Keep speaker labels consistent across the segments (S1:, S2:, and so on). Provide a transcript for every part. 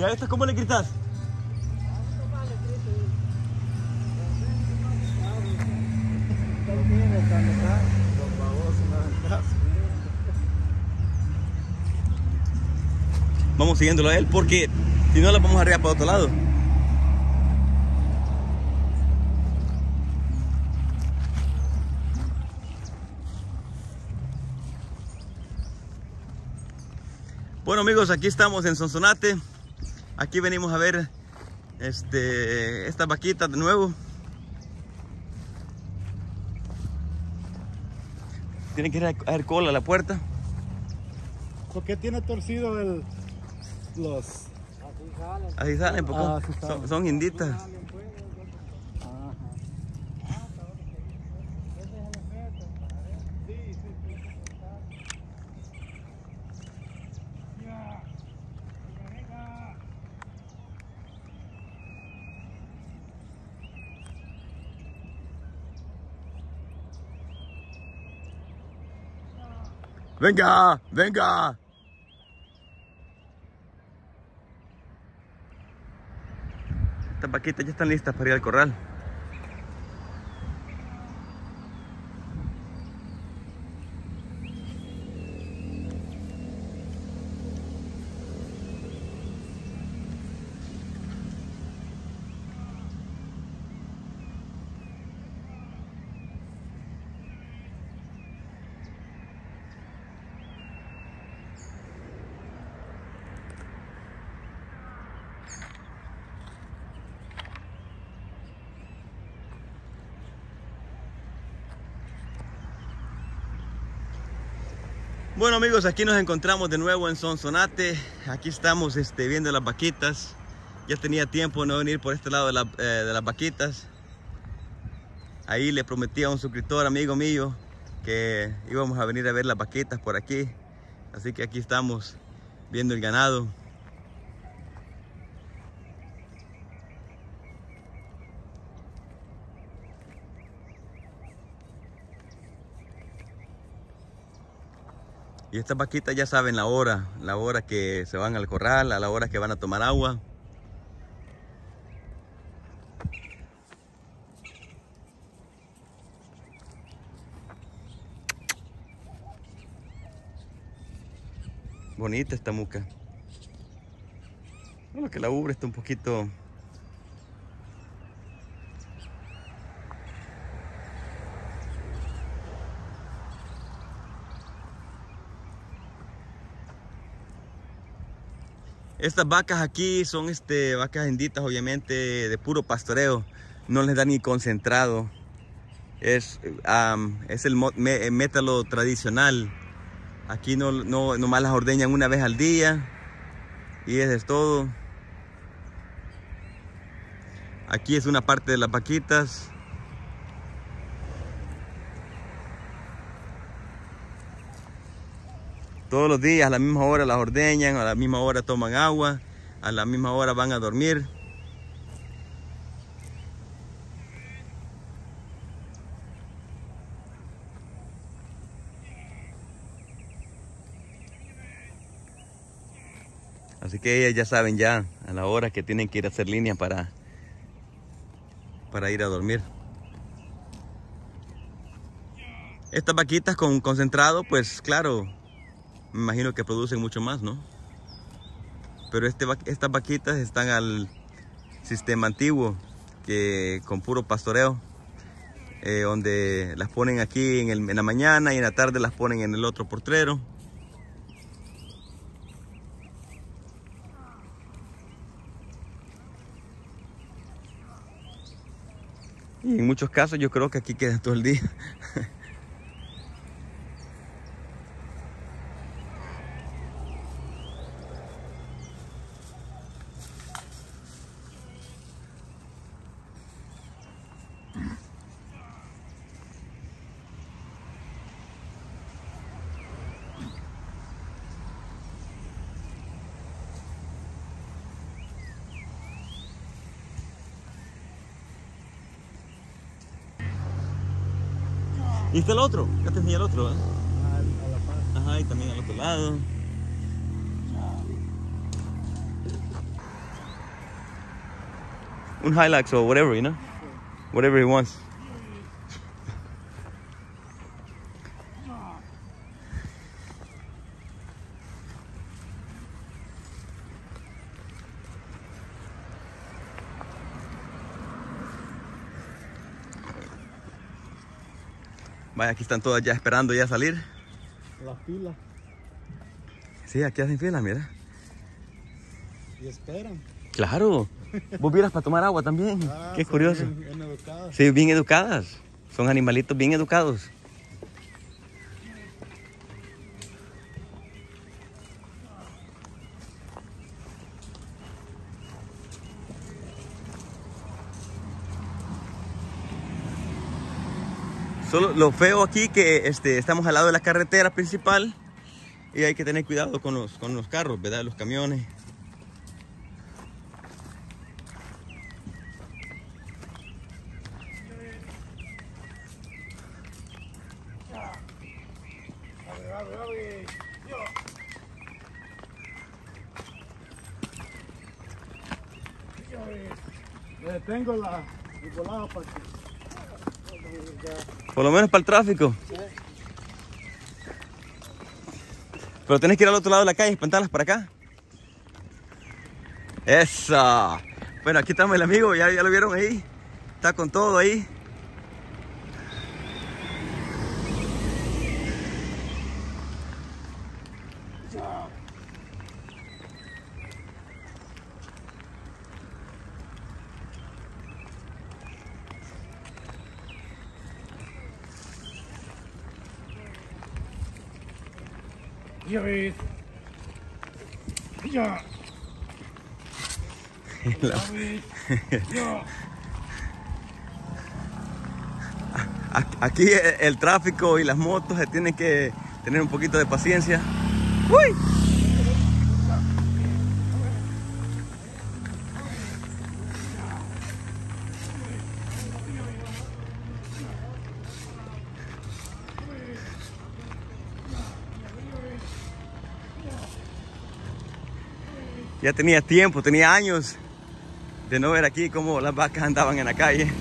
S1: ¿Y a estas cómo le gritas? Vamos siguiéndolo a él porque si no la vamos arriba para otro lado. Bueno amigos, aquí estamos en Sonsonate. Aquí venimos a ver estas vaquitas de nuevo. Tienen que ir a ver cola a la puerta.
S2: ¿Por qué tiene torcido los?
S1: Así salen, poco. Son inditas. Venga, venga. Estas vaquitas ya están listas para ir al corral. Bueno amigos, aquí nos encontramos de nuevo en Sonsonate. Aquí estamos viendo las vaquitas. Ya tenía tiempo de no venir por este lado de las vaquitas. Ahí le prometí a un suscriptor, amigo mío, que íbamos a venir a ver las vaquitas por aquí. Así que aquí estamos viendo el ganado. Y estas vaquitas ya saben la hora que se van al corral, a la hora que van a tomar agua. Bonita esta muca. Bueno, que la ubre está un poquito... Estas vacas aquí son vacas inditas, obviamente de puro pastoreo. No les dan ni concentrado. Es el método tradicional. Aquí nomás las ordeñan una vez al día. Y eso es todo. Aquí es una parte de las vaquitas. Todos los días a la misma hora las ordeñan, a la misma hora toman agua, a la misma hora van a dormir. Así que ellas ya saben ya a la hora que tienen que ir a hacer línea para ir a dormir. Estas vaquitas con concentrado, pues claro, me imagino que producen mucho más, ¿no? Pero estas vaquitas están al sistema antiguo, que con puro pastoreo, donde las ponen aquí en la mañana y en la tarde las ponen en el otro potrero. Y en muchos casos yo creo que aquí quedan todo el día. Y está el otro, ya te enseñé el otro, ¿eh? Ajá, y también al otro lado. un Hilux or whatever, you know? Whatever he wants. Vaya, aquí están todas ya esperando ya salir.
S2: La fila.
S1: Sí, aquí hacen fila, mira.
S2: Y esperan.
S1: Claro. Vos vieras para tomar agua también. Qué curioso.
S2: Bien educadas.
S1: Sí, bien educadas. Son animalitos bien educados. Solo lo feo aquí que estamos al lado de la carretera principal y hay que tener cuidado con los carros, ¿verdad? Los camiones.
S2: Tengo el volado para que...
S1: Por lo menos para el tráfico. Pero tenés que ir al otro lado de la calle y espantarlas para acá. ¡Esa! Bueno, aquí estamos el amigo, ya lo vieron ahí. Está con todo ahí. Aquí el tráfico y las motos se tienen que tener un poquito de paciencia. ¡Uy! Ya tenía tiempo, tenía años de no ver aquí cómo las vacas andaban en la calle.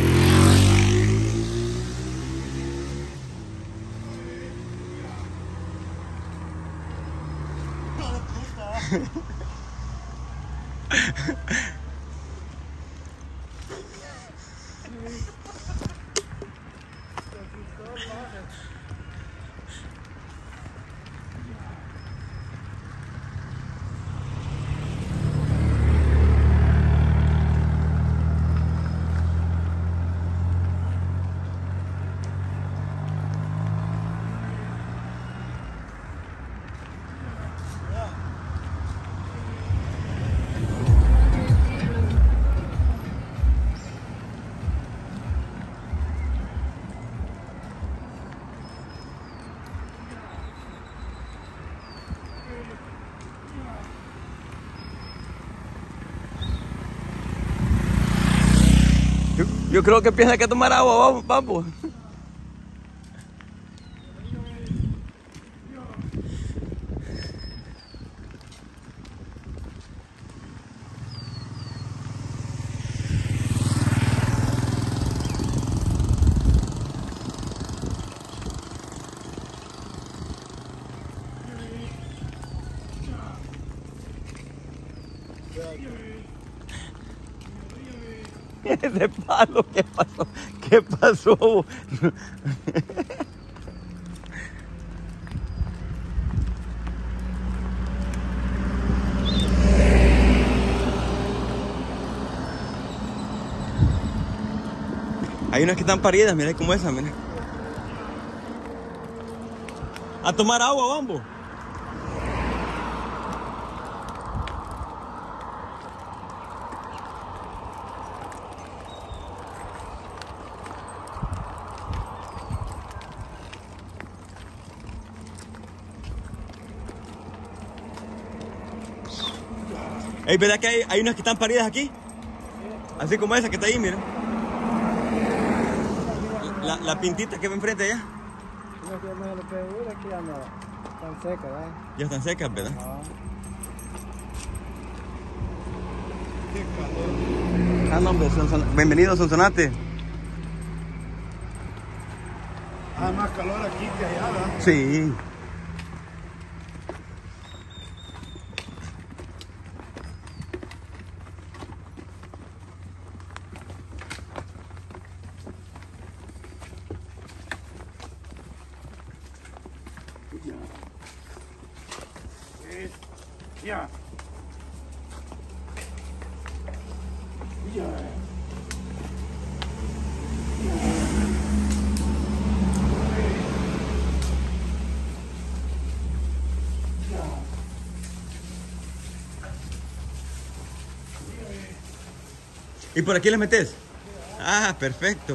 S1: Yo creo que empieza a tomar agua, vamos, vamos. Ese palo, ¿qué pasó? ¿Qué pasó? Hay unas que están paridas, mira como esa, mira. A tomar agua, vamos. Hey, ¿verdad que hay unas que están paridas aquí? Así como esa que está ahí, mira. La pintita que va enfrente allá.
S2: Están secas, ¿verdad?
S1: Ya están secas, ¿verdad?
S2: Qué calor.
S1: Ah, no, hombre, bienvenido a Sonsonate.
S2: Hay más calor aquí que allá, ¿verdad?
S1: Sí.
S2: Ya.
S1: ¿Y por aquí les metes? Ah, perfecto.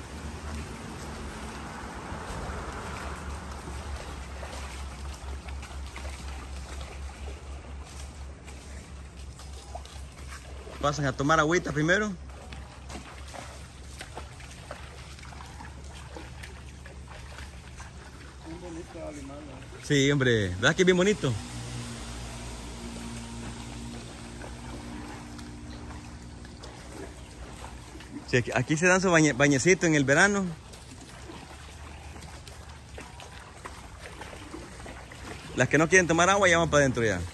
S1: Pasan a tomar agüita primero. Sí, hombre, ¿verdad que es bien bonito? Sí, aquí se dan su bañecito en el verano. Las que no quieren tomar agua ya van para adentro ya.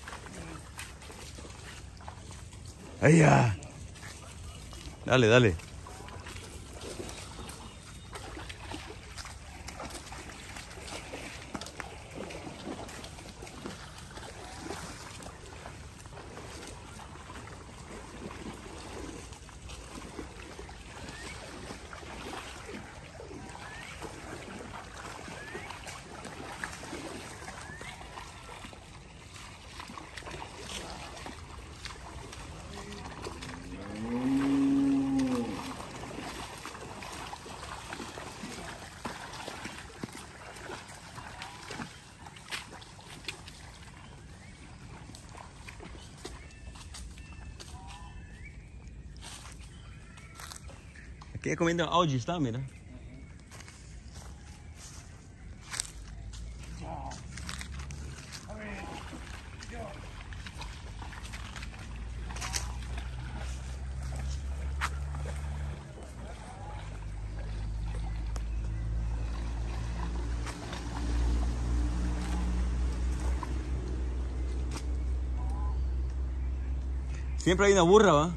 S1: ¡Ay, ya! Dale, dale. Aquí comiendo auge está, mira. Siempre hay una burra, ¿va?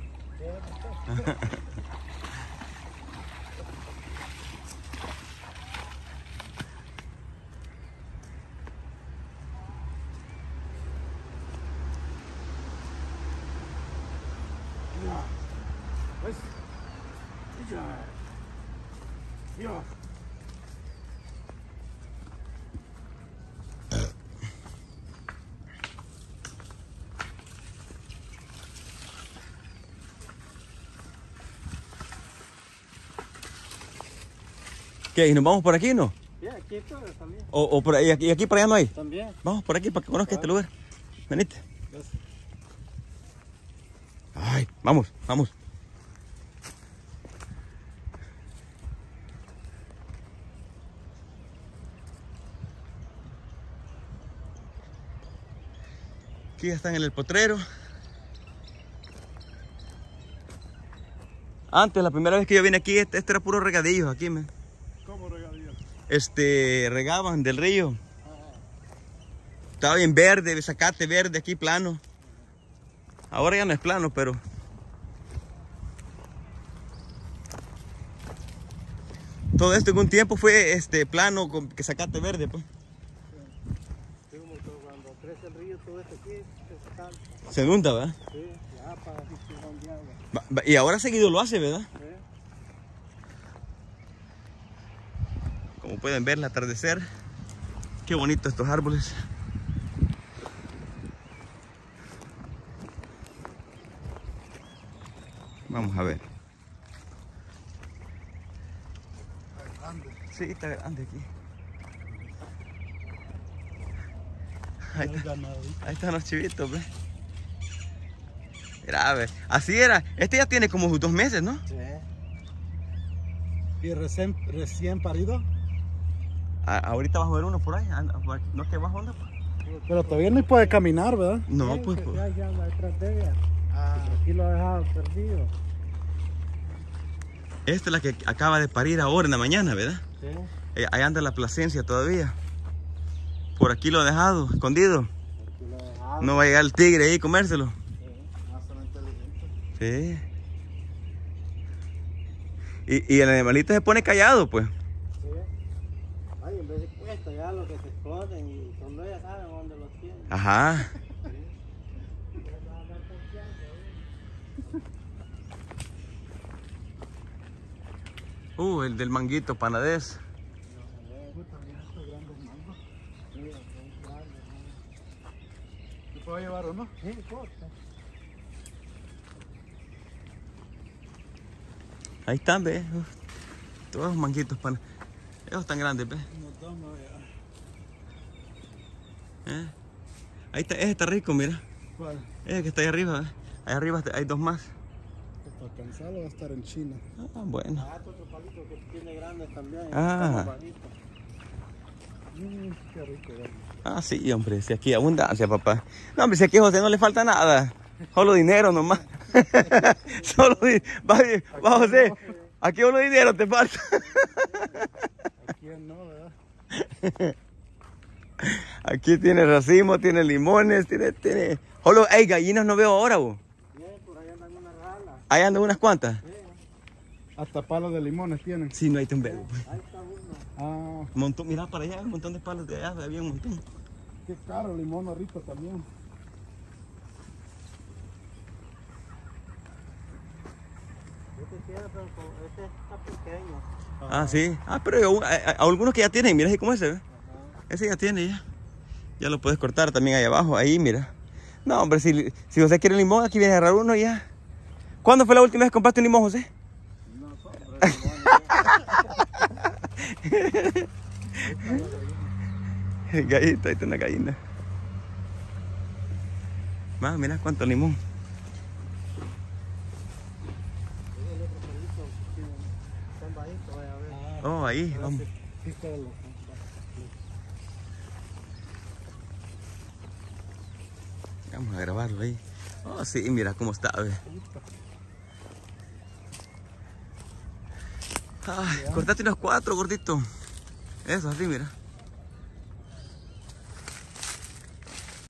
S1: ¿Qué? ¿Y nos vamos por aquí, no?
S2: Sí, aquí todo también.
S1: ¿O por ahí, y aquí para allá no hay?
S2: También.
S1: Vamos por aquí para que conozca este lugar. Venite. Ay, vamos, vamos. Aquí ya están en el potrero. Antes, la primera vez que yo vine aquí, este era puro regadillo aquí, me.
S2: ¿Cómo regadío?
S1: Regaban del río. Estaba bien verde, zacate verde aquí plano. Ahora ya no es plano, pero todo esto en un tiempo fue plano con que zacate verde, pues.
S2: Sí, como que cuando crece el río, todo esto aquí se calma.
S1: Se inunda, ¿verdad?
S2: Sí, ya para disfrutar de agua.
S1: Y ahora seguido lo hace, ¿verdad?
S2: Sí.
S1: Como pueden ver, el atardecer. Qué bonito estos árboles. Vamos a ver.
S2: Está grande.
S1: Sí, está grande aquí. Ahí están los chivitos, ¿ves? Mira, a ver. Así era. Este ya tiene como 2 meses, ¿no?
S2: Sí. ¿Y recién parido?
S1: Ahorita vas a ver uno por ahí. ¿No es que vas a onda?
S2: Pero todavía no puede caminar, ¿verdad?
S1: No, pues.
S2: Ya detrás de ella. Aquí lo ha dejado perdido.
S1: Esta es la que acaba de parir ahora en la mañana, ¿verdad?
S2: Sí.
S1: Ahí anda la placencia todavía. Por aquí lo he dejado, escondido.
S2: Aquí lo he dejado.
S1: No va a llegar el tigre ahí y comérselo.
S2: Sí, más o menos inteligente.
S1: Sí. Y el animalito se pone callado, pues.
S2: Sí. Ay, en vez de cuesta ya lo que se esconden y cuando ellas saben dónde los tienen.
S1: Ajá. El del manguito panadés.
S2: ¿Se puede llevar o no? Sí, corta.
S1: Ahí están, ve. Todos los manguitos panadés. Ellos están grandes, ve. Ahí está, ese está rico, mira.
S2: ¿Cuál?
S1: Ese que está ahí arriba, ve. Ahí arriba hay dos más.
S2: Para cansarlo va a estar en China.
S1: Ah, bueno.
S2: Ah, otro palito que tiene grandes también.
S1: Ah.
S2: Qué rico, ¿verdad?
S1: Ah, sí, hombre, si aquí hay abundancia, papá. No, hombre, si aquí a José no le falta nada. Solo dinero nomás. Solo va José. Aquí solo dinero te falta.
S2: Aquí no, ¿verdad?
S1: Aquí tiene racimo, tiene limones, tiene... Solo hay gallinas, no veo ahora, vos.
S2: Bien, por ahí andan unas ralas.
S1: Ahí andan unas cuantas.
S2: Sí. Hasta palos de limones tienen.
S1: Sí, no hay un veo.
S2: Ahí está uno.
S1: Un montón, mira para allá, un montón de palos de allá, había un montón.
S2: Qué caro, limón rico también. Este queda, pero este está pequeño.
S1: Ah, sí. Ah, pero hay algunos que ya tienen, mira así como ese, ¿ve? Ese ya tiene ya. Ya lo puedes cortar también ahí abajo, ahí, mira. No, hombre, si José quiere limón, aquí viene a agarrar uno y ya. ¿Cuándo fue la última vez que compraste un limón, José?
S2: No, hombre,
S1: Gallita, ahí está una gallina. Más, mira cuánto limón. Oh, ahí, vamos. Vamos a grabarlo ahí. Oh, sí, mira cómo está, ve. Ay, cortate unos 4, gordito. Eso, así, mira.